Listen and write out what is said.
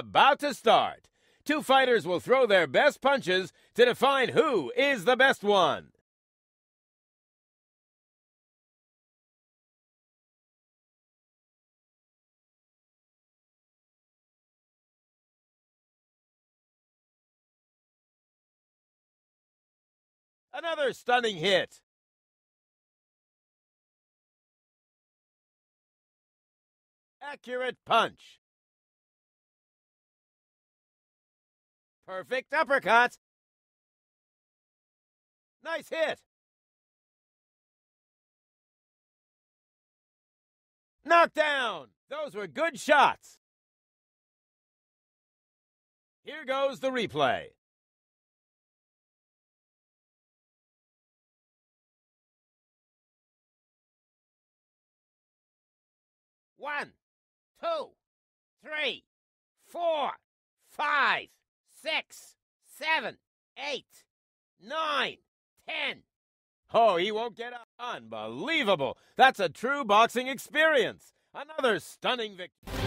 about to start. Two fighters will throw their best punches to define who is the best one. Another stunning hit. Accurate punch. Perfect uppercut. Nice hit. Knockdown. Those were good shots. Here goes the replay. One, 2, 3, 4, 5, 6, 7, 8, 9, 10. Oh, he won't get up. Unbelievable. That's a true boxing experience. Another stunning victory.